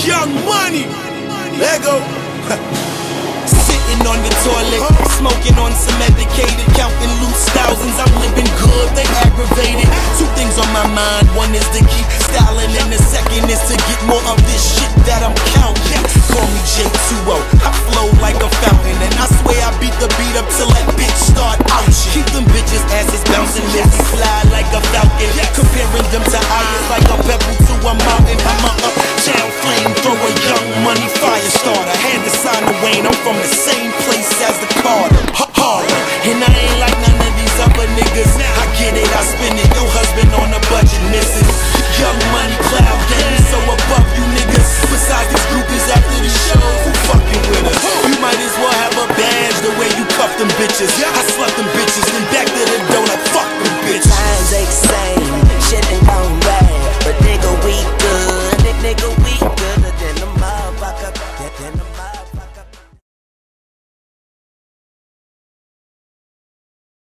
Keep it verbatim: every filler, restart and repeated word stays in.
Young Money. Lego. Sitting on the toilet, smoking on some medicated, counting loose thousands. I'm living good, they aggravated. Two things on my mind, one is to keep styling, and the second is to get more up